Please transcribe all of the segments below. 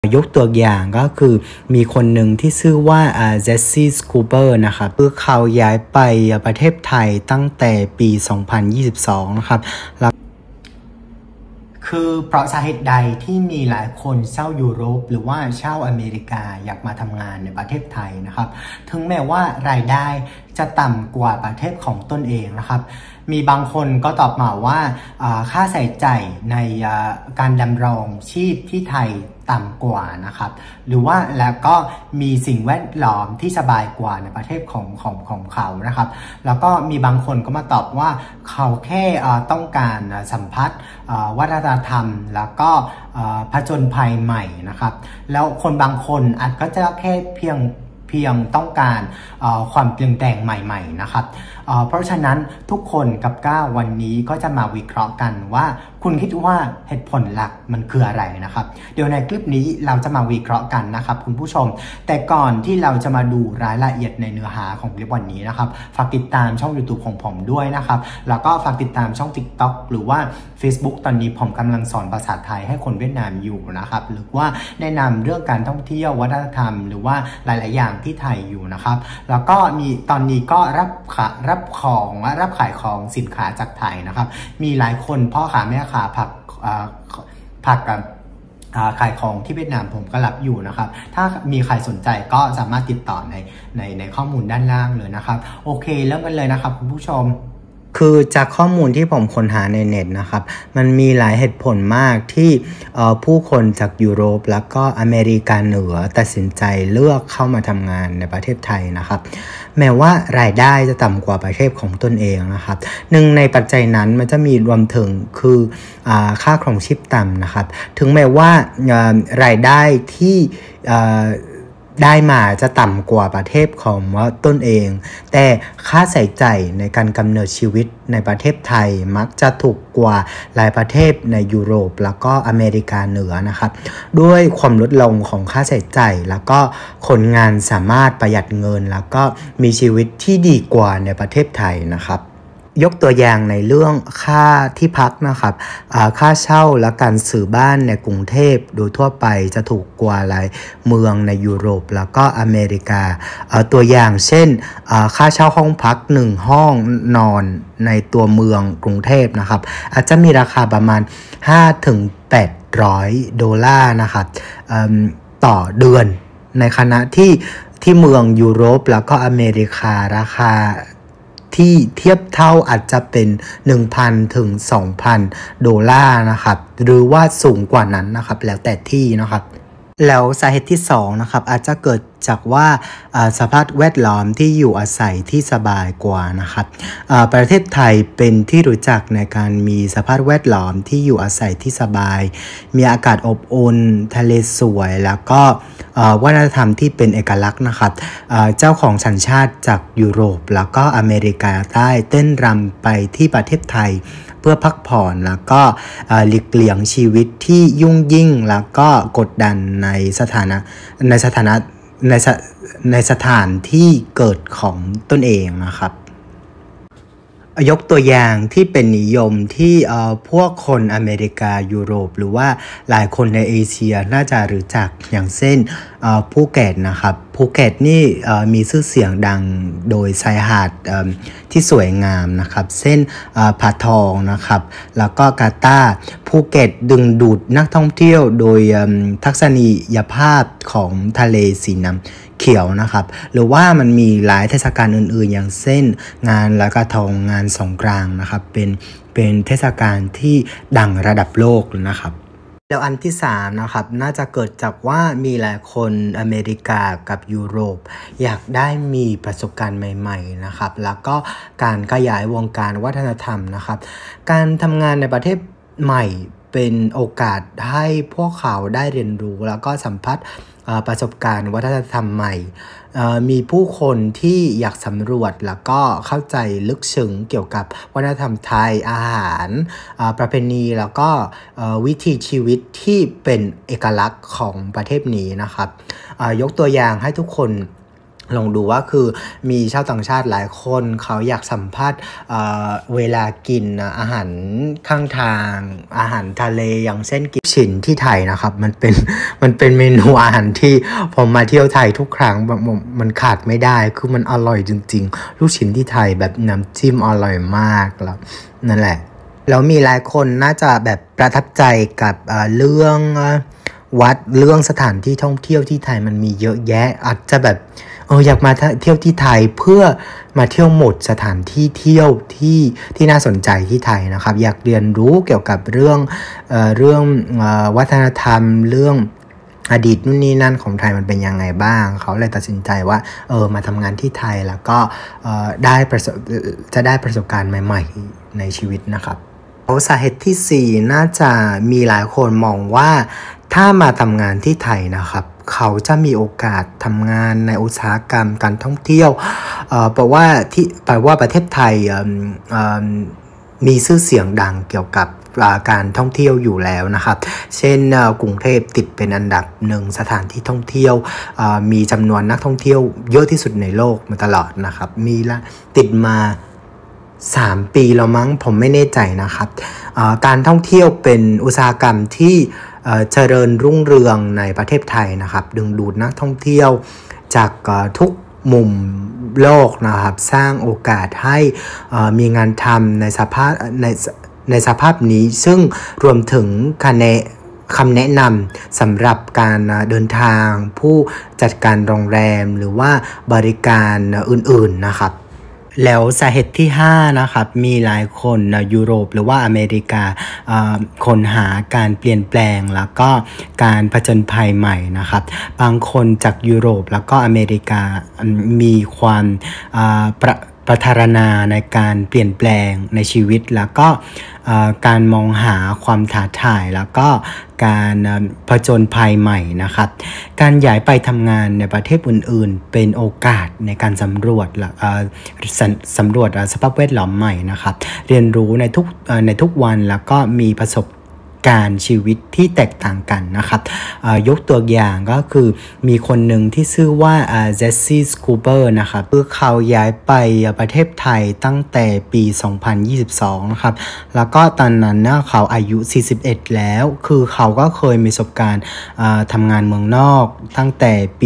ยกตัวอย่างก็คือมีคนหนึ่งที่ชื่อว่าเจสซี่สคูเปอร์นะครับคือเขาย้ายไปประเทศไทยตั้งแต่ปี 2022 นะครับคือเพราะสาเหตุใดที่มีหลายคนเช่ายุโรปหรือว่าเช่าอเมริกาอยากมาทำงานในประเทศไทยนะครับถึงแม้ว่ารายได้จะต่ำกว่าประเทศของตนเองนะครับมีบางคนก็ตอบมาว่าค่าใช้จ่ายในการดำรงชีพที่ไทยต่ำกว่านะครับหรือว่าแล้วก็มีสิ่งแวดล้อมที่สบายกว่าในประเทศของเขานะครับแล้วก็มีบางคนก็มาตอบว่าเขาแค่ต้องการสัมผัสวัฒนธรรมแล้วก็ผจญภัยใหม่นะครับแล้วคนบางคนอาจก็จะแค่เพียงต้องการความเปลี่ยนแปลงใหม่ๆนะครับเพราะฉะนั้นทุกคนกับก้าววันนี้ก็จะมาวิเคราะห์กันว่าคุณคิดว่าเหตุผลหลักมันคืออะไรนะครับเดี๋ยวในคลิปนี้เราจะมาวิเคราะห์กันนะครับคุณผู้ชมแต่ก่อนที่เราจะมาดูรายละเอียดในเนื้อหาของคลิปวันนี้นะครับฝากติดตามช่อง YouTube ของผมด้วยนะครับแล้วก็ฝากติดตามช่อง TikTok หรือว่า Facebook ตอนนี้ผมกำลังสอนภาษาไทยให้คนเวียดนามอยู่นะครับหรือว่าแนะนำเรื่องการท่องเที่ยววัฒนธรรมหรือว่าหลายๆอย่างที่ไทยอยู่นะครับแล้วก็มีตอนนี้ก็รับขายของสินค้าจากไทยนะครับมีหลายคนพ่อค้าแม่ค้าผักกับขายของที่เวียดนามผมก็รับอยู่นะครับถ้ามีใครสนใจก็สามารถติดต่อในข้อมูลด้านล่างเลยนะครับโอเคเริ่มกันเลยนะครับคุณผู้ชมคือจากข้อมูลที่ผมค้นหาในเน็ตนะครับมันมีหลายเหตุผลมากที่ผู้คนจากยุโรปแล้วก็อเมริกาเหนือตัดสินใจเลือกเข้ามาทำงานในประเทศไทยนะครับแม้ว่ารายได้จะต่ำกว่าประเทศของตนเองนะครับหนึ่งในปัจจัยนั้นมันจะมีรวมถึงคือค่าครองชีพต่ำนะครับถึงแม้ว่ารายได้ที่ได้มาจะต่ำกว่าประเทศของตนเองแต่ค่าใช้จ่ายในการกำเนิดชีวิตในประเทศไทยมักจะถูกกว่าหลายประเทศในยุโรปแล้วก็อเมริกาเหนือนะครับด้วยความลดลงของค่าใช้จ่ายแล้วก็คนงานสามารถประหยัดเงินแล้วก็มีชีวิตที่ดีกว่าในประเทศไทยนะครับยกตัวอย่างในเรื่องค่าที่พักนะครับค่าเช่าและการซื้อบ้านในกรุงเทพโดยทั่วไปจะถูกกว่าหลายเมืองในยุโรปแล้วก็อเมริกาตัวอย่างเช่นค่าเช่าห้องพัก1ห้องนอนในตัวเมืองกรุงเทพนะครับอาจจะมีราคาประมาณ$500-800นะครับต่อเดือนในขณะที่เมืองยุโรปแล้วก็อเมริการาคาที่เทียบเท่าอาจจะเป็น 1,000 ถึง $2,000 นะครับหรือว่าสูงกว่านั้นนะครับแล้วแต่ที่นะครับแล้วสาเหตุที่2นะครับอาจจะเกิดจากว่าสภาพแวดล้อมที่อยู่อาศัยที่สบายกว่านะครับประเทศไทยเป็นที่รู้จักในการมีสภาพแวดล้อมที่อยู่อาศัยที่สบายมีอากาศอบอุ่นทะเลสวยแล้วก็วัฒนธรรมที่เป็นเอกลักษณ์นะครับเจ้าของสัญชาติจากยุโรปแล้วก็อเมริกาใต้เต้นรำไปที่ประเทศไทยเพื่อพักผ่อนแล้วก็หลีกเลี่ยงชีวิตที่ยุ่งยิ่งแล้วก็กดดันในสถานที่เกิดของตนเองนะครับยกตัวอย่างที่เป็นนิยมที่พวกคนอเมริกายุโรปหรือว่าหลายคนในเอเชียน่าจะรู้จักอย่างเช่นภูเก็ตนะครับภูเก็ตนี่มีชื่อเสียงดังโดยชายหาดที่สวยงามนะครับเช่นผาทองนะครับแล้วก็กาตาร์ภูเก็ตดึงดูดนักท่องเที่ยวโดยทัศนียภาพของทะเลสีน้ำเขียวนะครับหรือว่ามันมีหลายเทศกาลอื่นๆอย่างเช่นงานลอยกระทงงานสงกรานต์นะครับเป็นเทศกาลที่ดังระดับโลกนะครับแล้วอันที่3นะครับน่าจะเกิดจากว่ามีหลายคนอเมริกากับยุโรปอยากได้มีประสบการณ์ใหม่ๆนะครับแล้วก็การขยายวงการวัฒนธรรมนะครับการทำงานในประเทศใหม่เป็นโอกาสให้พวกเขาได้เรียนรู้แล้วก็สัมผัสประสบการณ์วัฒนธรรมใหม่มีผู้คนที่อยากสำรวจแล้วก็เข้าใจลึกซึ้งเกี่ยวกับวัฒนธรรมไทยอาหารประเพณีแล้วก็วิถีชีวิตที่เป็นเอกลักษณ์ของประเทศนี้นะครับยกตัวอย่างให้ทุกคนลองดูว่าคือมีชาวต่างชาติหลายคนเขาอยากสัมภาษณ์เวลากินอาหารข้างทางอาหารทะเลอย่างเช่นกินฉินที่ไทยนะครับมันเป็นเมนูอาหารที่ผมมาเที่ยวไทยทุกครั้งมันขาดไม่ได้คือมันอร่อยจริงๆลูกชิ้นที่ไทยแบบน้ำจิ้มอร่อยมากแล้วนั่นแหละแล้วมีหลายคนน่าจะแบบประทับใจกับเรื่องวัดเรื่องสถานที่ท่องเที่ยวที่ไทยมันมีเยอะแยะอาจจะแบบอยากมาเที่ยวที่ไทยเพื่อมาเที่ยวหมดสถานที่เที่ยวที่น่าสนใจที่ไทยนะครับอยากเรียนรู้เกี่ยวกับเรื่องวัฒนธรรมเรื่องอดีตนู่นนี่นั่นของไทยมันเป็นยังไงบ้างเขาเลยตัดสินใจว่ามาทำงานที่ไทยแล้วก็จะได้ประสบการณ์ใหม่ๆในชีวิตนะครับสาเหตุที่4น่าจะมีหลายคนมองว่าถ้ามาทำงานที่ไทยนะครับเขาจะมีโอกาสทำงานในอุตสาหกรรมการท่องเที่ยวแปลว่าประเทศไทยมีชื่อเสียงดังเกี่ยวกับการท่องเที่ยวอยู่แล้วนะครับเช่นกรุงเทพติดเป็นอันดับ1สถานที่ท่องเที่ยวมีจำนวนนักท่องเที่ยวเยอะที่สุดในโลกมาตลอดนะครับมีละติดมา3 ปีแล้วมั้งผมไม่แน่ใจนะครับการท่องเที่ยวเป็นอุตสาหกรรมที่เจริญรุ่งเรืองในประเทศไทยนะครับดึงดูดนักท่องเที่ยวจากทุกมุมโลกนะครับสร้างโอกาสให้มีงานทำในสภาพนี้ซึ่งรวมถึงคำแนะนำสำหรับการเดินทางผู้จัดการโรงแรมหรือว่าบริการอื่นๆนะครับแล้วสาเหตุที่5นะครับมีหลายคนยุโรปหรือว่าอเมริกาค้นหาการเปลี่ยนแปลงแล้วก็การผจญภัยใหม่นะครับบางคนจากยุโรปแล้วก็อเมริกามีความประทารณาในการเปลี่ยนแปลงในชีวิตแล้วก็การมองหาความท้าทายแล้วก็การผจญภัยใหม่นะครับการย้ายไปทำงานในประเทศอื่นๆเป็นโอกาสในการสำรวจสภาพแวดล้อมใหม่นะครับเรียนรู้ในทุกวันแล้วก็มีประสบการชีวิตที่แตกต่างกันนะครับยกตัวอย่างก็คือมีคนหนึ่งที่ชื่อว่าเจสซี่สคูเปอร์นะครับคือเขาย้ายไปประเทศไทยตั้งแต่ปี 2022 นะครับแล้วก็ตอนนั้นเขาอายุ 41 แล้วคือเขาก็เคยมีประสบการณ์ทำงานเมืองนอกตั้งแต่ปี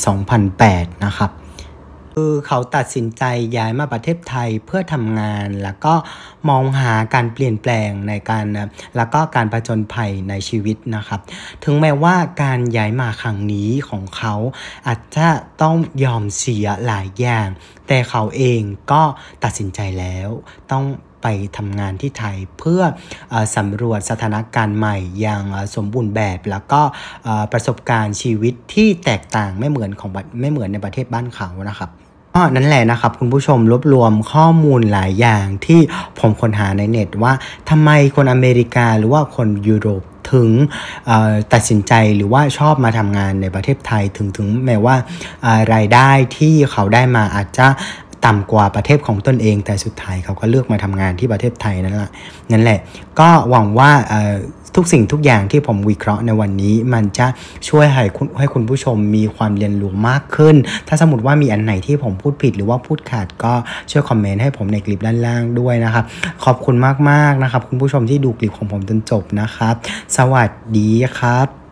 2008 นะครับคือเขาตัดสินใจย้ายมาประเทศไทยเพื่อทำงานแล้วก็มองหาการเปลี่ยนแปลงในการแล้วก็การผจญภัยในชีวิตนะครับถึงแม้ว่าการย้ายมาครั้งนี้ของเขาอาจจะต้องยอมเสียหลายอย่างแต่เขาเองก็ตัดสินใจแล้วต้องไปทำงานที่ไทยเพื่อสำรวจสถานการณ์ใหม่อย่างสมบูรณ์แบบแล้วก็ประสบการณ์ชีวิตที่แตกต่างไม่เหมือนในประเทศบ้านเขานะครับนั่นแหละนะครับคุณผู้ชมรวบรวมข้อมูลหลายอย่างที่ผมค้นหาในเน็ตว่าทำไมคนอเมริกาหรือว่าคนยุโรปถึงตัดสินใจหรือว่าชอบมาทำงานในประเทศไทยถึงแม้ว่ารายได้ที่เขาได้มาอาจจะต่ำกว่าประเทศของตนเองแต่สุดท้ายเขาก็เลือกมาทำงานที่ประเทศไทยนั่นแหละก็หวังว่าทุกสิ่งทุกอย่างที่ผมวิเคราะห์ในวันนี้มันจะช่วยให้คุณผู้ชมมีความเรียนรู้มากขึ้นถ้าสมมติว่ามีอันไหนที่ผมพูดผิดหรือว่าพูดขาดก็ช่วยคอมเมนต์ให้ผมในคลิปด้านล่างด้วยนะครับขอบคุณมากๆนะครับคุณผู้ชมที่ดูคลิปของผมจนจบนะครับสวัสดีครับ